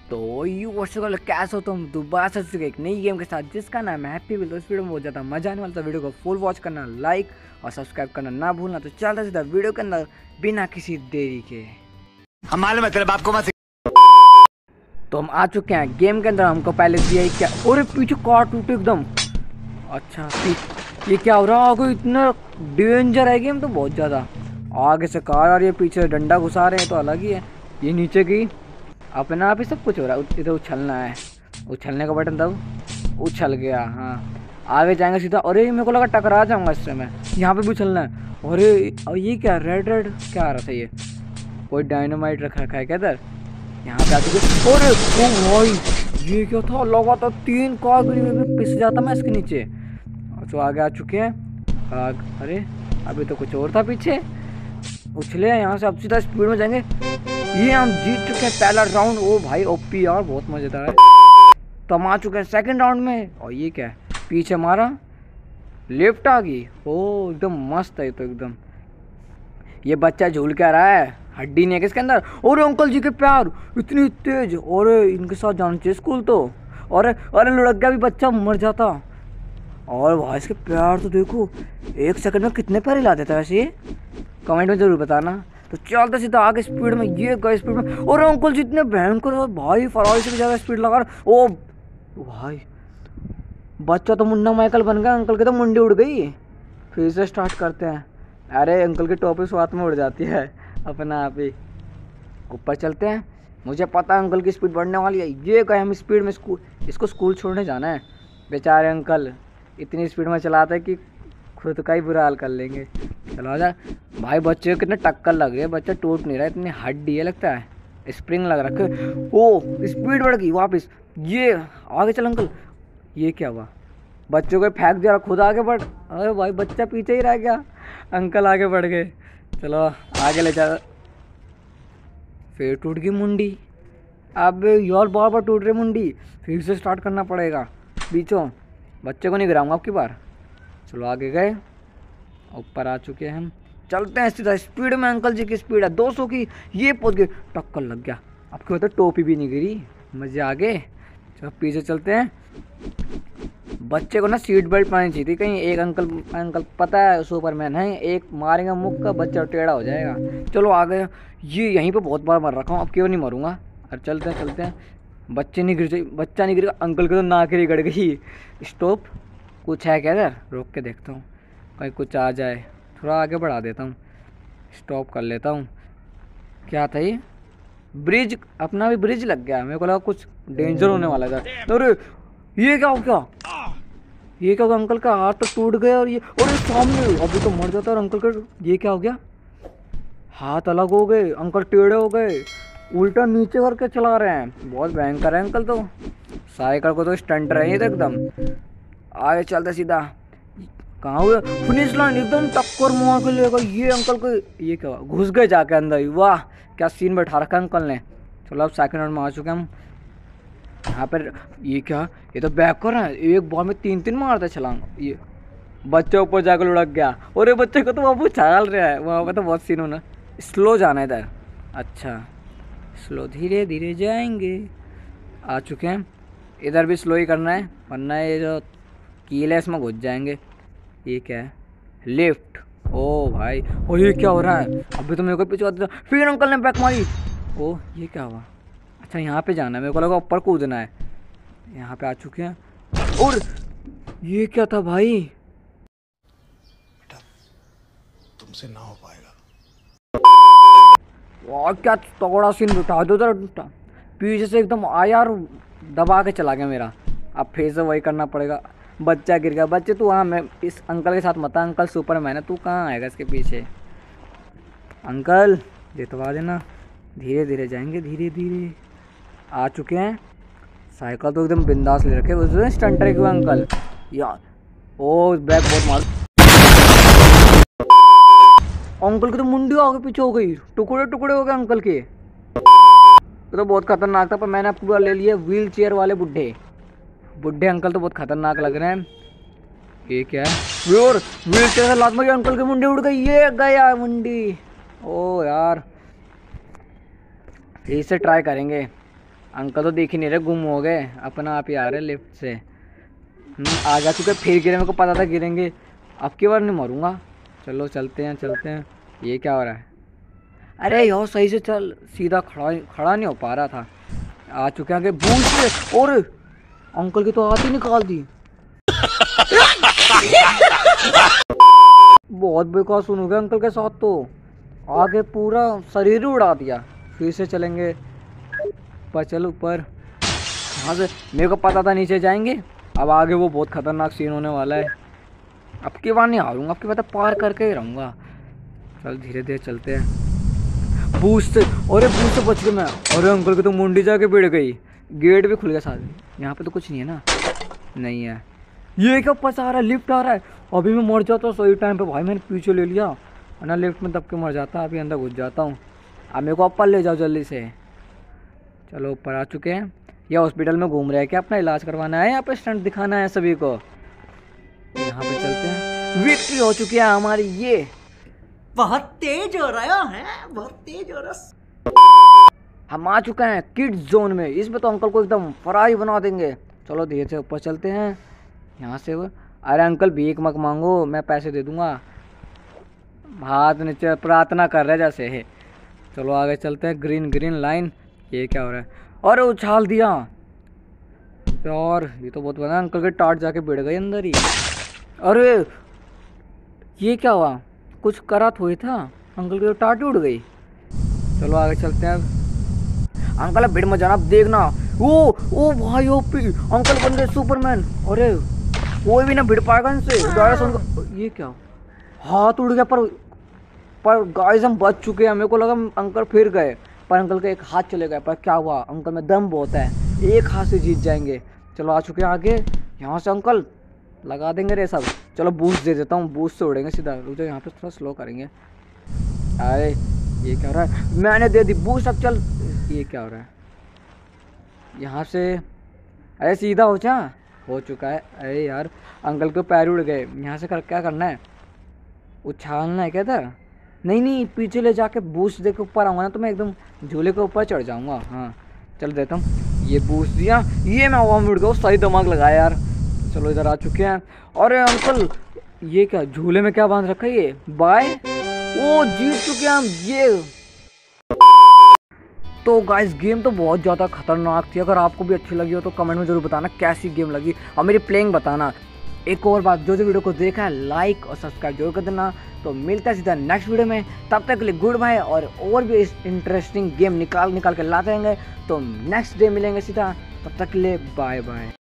तो यू वर्षों कैसे हो तुम दोबारा से चुके एक नई गेम के साथ जिसका नाम है हैप्पी व्हील। तो इस वीडियो में बहुत ज़्यादा मजा आने वाला था। वीडियो को फुल वॉच करना, लाइक और सब्सक्राइब करना ना भूलना। तो चलता सीधा वीडियो के अंदर बिना किसी देरी के। हम मालूम है तेरे बाप को मत। तो हम आ चुके हैं गेम के अंदर। हमको पहले दिया ही क्या, और पीछे कार टूटे एकदम। अच्छा ये क्या हो रहा है? आगे इतना डेंजर है गेम तो बहुत ज़्यादा। आगे से कार आ रही है, पीछे डंडा घुसा रहे हैं तो अलग ही है। ये नीचे की अपने आप ही सब कुछ हो रहा है। इधर उछलना है, उछलने का बटन दब, उछल गया। हाँ आगे जाएंगे सीधा। अरे मेरे को लगा टकरा जाऊंगा इससे मैं। यहाँ पे भी उछलना है। अरे ये क्या रेड रेड क्या आ रहा था? ये कोई डायनामाइट रखा है क्या इधर? यहाँ पे आ चुके। अरे ओ भाई ये क्या था? लगा था 3 कार में पिस जाता मैं इसके नीचे। तो आगे आ चुके हैं। अरे अभी तो कुछ और था पीछे। उछले यहाँ से, अब सीधा स्पीड में जाएंगे। ये हम जीत चुके हैं पहला राउंड। ओ भाई ओपी यार, बहुत मजेदार है। तो हम आ चुके हैं सेकंड राउंड में। और ये क्या है? पीछे मारा, लेफ्ट आ गई। ओ एकदम मस्त है तो एकदम। ये बच्चा झूल क्या रहा है? हड्डी नहीं है किसके अंदर? और अंकल जी के प्यार इतनी तेज। और इनके साथ जाना चाहिए स्कूल तो। और अरे लुढ़क गया भी बच्चा, मर जाता। और भाई इसके प्यार तो देखो, 1 सेकंड में कितने प्यार हिला देता है वैसे ये। कमेंट में जरूर बताना। तो चलते सीधा आगे स्पीड में। ये गए स्पीड में। और अंकल जितने भयंकर भाई, फरारी से भी ज़्यादा स्पीड लगा रहा। ओ भाई बच्चा तो मुन्ना माइकल बन गया, अंकल की तो मुंडी उड़ गई। फिर से स्टार्ट करते हैं। अरे अंकल की टोपी स्वाद में उड़ जाती है अपना आप ही। ऊपर चलते हैं। मुझे पता है अंकल की स्पीड बढ़ने वाली है। ये गए हम स्पीड में इसको स्कूल छोड़ने जाना है। बेचारे अंकल इतनी स्पीड में चलाते हैं कि खुद का ही बुरा हाल कर लेंगे। चलो आजा भाई। बच्चे को कितने टक्कर लग रही है, बच्चा टूट नहीं रहा, इतनी हड्डी है लगता है, स्प्रिंग लग रखे। ओ स्पीड बढ़ गई वापस। ये आगे चल अंकल। ये क्या हुआ? बच्चों को फेंक दिया, खुद आगे बढ़। अरे भाई बच्चा पीछे ही रह गया, अंकल आगे बढ़ गए। चलो आगे ले जा। फिर टूट गई मुंडी। अब यार बार बार टूट रही मुंडी, फिर से स्टार्ट करना पड़ेगा। बीचों बच्चे को नहीं गिराऊंगा आपकी बार। चलो आगे गए, ऊपर आ चुके हैं हम। चलते हैं सीधा स्पीड में। अंकल जी की स्पीड है 200 की। ये पहुंच गए, टक्कर लग गया। आपके मतलब टोपी भी नहीं गिरी, मजे आ गए। चलो पीछे चलते हैं। बच्चे को ना सीट बेल्ट पानी चाहिए थी। कहीं एक अंकल पता है सुपरमैन है, एक मारेगा मुख का बच्चा टेढ़ा हो जाएगा। चलो आ गए। ये यहीं पे बहुत बार मर रखा हूँ, अब क्यों नहीं मरूंगा। अरे चलते हैं। बच्चा नहीं गिरेगा। अंकल की तो नाक ही गड़ गई। स्टॉप, कुछ है क्या इधर? रोक के देखता हूँ कहीं कुछ आ जाए। थोड़ा आगे बढ़ा देता हूँ, स्टॉप कर लेता हूँ। क्या था ये? ब्रिज, अपना भी ब्रिज लग गया। मेरे को लगा कुछ डेंजर होने वाला था। अरे ये क्या हो गया? ये क्या हो गया? अंकल का हाथ तो टूट गया। और ये सामने अभी तो मर जाता। और अंकल का ये क्या हो गया? हाथ अलग हो गए, अंकल टेढ़े हो गए, उल्टा नीचे करके चला रहे हैं। बहुत भयंकर है अंकल तो। साइकिल को तो स्टंट रहे हैं एकदम। आगे चलते सीधा। कहाँ हुआ? फिनिश लाइन एकदम टक्कर मार के लेगा ये अंकल को। ये क्या हुआ? घुस गए जाके अंदर ही। वाह क्या सीन बैठा रखा अंकल ने। चलो अब सेकंड राउंड में आ चुके हम। यहाँ पर ये क्या? ये तो बैकर है, एक बॉल में 3-3 मारता छलांग। ये बच्चा ऊपर जाकर लुढ़क गया। और ये बच्चे को तो वहाँ उछाल रहा है। वहाँ पर तो बहुत सीन होना। स्लो जाना है इधर। अच्छा स्लो, धीरे धीरे जाएंगे। आ चुके हैं। इधर भी स्लो ही करना है, वरना ये जो कील है इसमें घुस जाएंगे। ये क्या है? लेफ्ट। ओ भाई, ओ ये क्या हो रहा है? अभी तो मेरे को पीछे आता था, फिर अंकल ने बैक मारी। ओ ये क्या हुआ? अच्छा यहाँ पे जाना है, मेरे को लगा ऊपर कूदना है। यहाँ पे आ चुके हैं। और ये क्या था भाई? बेटा तुमसे ना हो पाएगा। और क्या तगड़ा सीन बिठा दो उधर। पीछे से एकदम आया और दबा के चला गया मेरा। अब फिर से वही करना पड़ेगा। बच्चा गिर गया। बच्चे तू हाँ, मैं इस अंकल के साथ मत आ, अंकल सुपरमैन है, तू कहाँ आएगा इसके पीछे? अंकल जितवा देना। धीरे धीरे जाएंगे, धीरे धीरे। आ चुके हैं। साइकिल तो एकदम बिंदास ले रखे उसने, स्टंटर क्यों अंकल यार। ओ बैक बहुत मार। अंकल की तो मुंडी आगे पीछे हो गई, टुकड़े टुकड़े हो गए अंकल के। तो बहुत खतरनाक था, पर मैंने आपको ले लिया व्हील चेयर वाले बुढ़े अंकल तो बहुत खतरनाक लग रहे हैं। ये क्या है? और व्हील चेयर से लात मारी, अंकल की मुंडी उड़ गई। ये गया मुंडी। ओ यार फिर से ट्राई करेंगे। अंकल तो देख ही नहीं रहे, गुम हो गए, अपना आप ही आ रहे लिफ्ट से। आ जा चुके, फिर गिरे, मेरे को पता था गिरेंगे, अब की बार नहीं मरूंगा। चलो चलते हैं चलते हैं। ये क्या हो रहा है? अरे यार सही से चल, सीधा खड़ा नहीं हो पा रहा था। आ चुके हैं आगे बूस्ट, और अंकल की तो हाथ ही निकाल दी। बहुत बेकार सुन हो गया अंकल के साथ, तो आगे पूरा शरीर ही उड़ा दिया। फिर से चलेंगे पर, चल ऊपर। यहाँ से मेरे को पता था नीचे जाएंगे, अब आगे वो बहुत खतरनाक सीन होने वाला है। अब की बार नहीं हारूंगा, अब की बार तो पार करके ही रहूँगा। चल धीरे धीरे चलते हैं। बूस्ट से, अरे बूस्ट से बच गए मैं। अरे अंकल की तो मुंडी जाके भिड़ गई, गेट भी खुल गया साथ। यहाँ पे तो कुछ नहीं है ना? नहीं है। ये क्या ऊपर से आ रहा है, लिफ्ट आ रहा है। अभी मैं मर जाता हूँ सही टाइम पे भाई, मैंने पीछे ले लिया, ना लिफ्ट में दब के मर जाता। अभी अंदर घुस जाता हूँ। अब मेरे को ऊपर ले जाओ जल्दी से। चलो ऊपर आ चुके हैं। ये हॉस्पिटल में घूम रहे हैं क्या? अपना इलाज करवाना है, यहाँ पे स्टंट दिखाना है सभी को। यहाँ पे चलते हैं। विक्ट्री हो चुकी है हमारी। ये बहुत तेज हो रहा है, बहुत तेज हो रहा। हम आ चुके हैं किड्स जोन में। इसमें तो अंकल को एकदम फ्राई बना देंगे। चलो धीरे से ऊपर चलते हैं। यहाँ से वो, अरे अंकल भीख मत मांगो, मैं पैसे दे दूंगा। हाथ नीचे प्रार्थना कर रहे जैसे है। चलो आगे चलते हैं। Green green line. ये क्या हो रहा है? अरे उछाल दिया यार, ये तो बहुत बना। अंकल के टाट जाके भिड़ गए अंदर ही। अरे ये क्या हुआ? कुछ करा थोड़ी था, अंकल की टाट उड़ गई। चलो आगे चलते हैं अब। अंकल अब भीड़ में जाना, अब देखना। ओ भाई ओपी अंकल बन गए सुपरमैन। अरे कोई भी ना भिड़ पाएगा इनसे। ये क्या, हाथ उड़ गया। पर गाइस हम बच चुके हैं। मेरे को लगा अंकल फिर गए, पर अंकल के एक हाथ चले गए। पर क्या हुआ, अंकल में दम बहुत है, एक हाथ से जीत जाएंगे। चलो आ चुके हैं आगे। यहाँ से अंकल लगा देंगे रे सब। चलो बूस्ट दे देता हूँ, बूस्ट से उड़ेंगे सीधा। रुक जाओ, यहाँ पे थोड़ा स्लो करेंगे। अरे ये क्या हो रहा है? मैंने दे दी बूस्ट, अब चल। ये क्या हो रहा है यहाँ से? अरे सीधा हो चुका है। अरे यार अंकल के पैर उड़ गए। यहाँ से क्या करना है? उछालना है क्या इधर? नहीं, पीछे ले जाके बूस्ट दे के ऊपर आऊँगा ना, तो मैं एकदम झूले के ऊपर चढ़ जाऊँगा। हाँ चल देता हूँ। ये बूस्ट दिया, ये मैं हवा में उड़ गया। सही दिमाग लगाया यार। चलो इधर आ चुके हैं। अरे अंकल ये क्या, झूले में क्या बांध रखा है ये? बाय। ओ जीत चुके हैं हम। ये तो गाइस गेम तो बहुत ज़्यादा खतरनाक थी। अगर आपको भी अच्छी लगी हो तो कमेंट में जरूर बताना कैसी गेम लगी, और मेरी प्लेइंग बताना। एक और बात, जो वीडियो को देखा है लाइक और सब्सक्राइब जरूर कर देना। तो मिलता है सीधा नेक्स्ट वीडियो में, तब तक के लिए गुड बाय। और भी इंटरेस्टिंग गेम निकाल के लाते रहेंगे। तो नेक्स्ट डे मिलेंगे सीधा, तब तक के लिए बाय बाय।